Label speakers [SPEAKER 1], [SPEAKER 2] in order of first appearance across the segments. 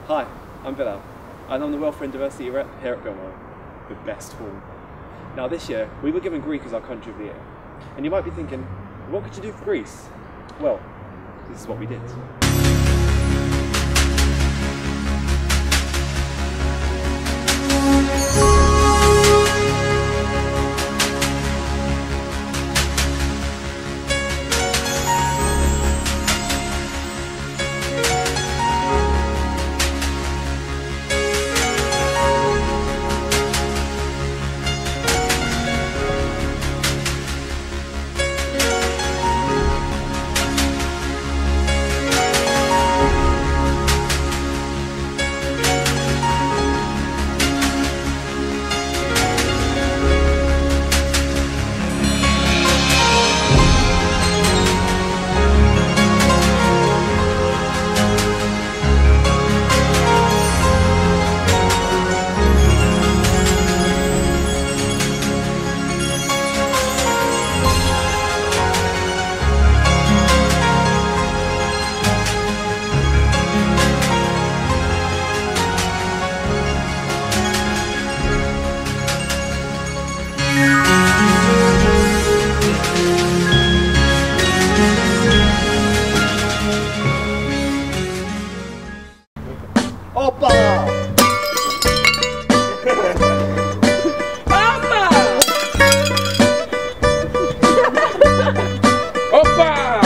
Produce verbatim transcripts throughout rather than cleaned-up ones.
[SPEAKER 1] Hi, I'm Bilal, and I'm the welfare and diversity rep here at Bilmo, the best form. Now this year, we were given Greek as our country of the year, and you might be thinking, what could you do for Greece? Well, this is what we did.
[SPEAKER 2] Opa! Opa!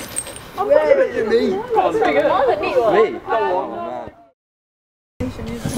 [SPEAKER 2] Me?
[SPEAKER 3] Me?
[SPEAKER 2] Me? Oh, man.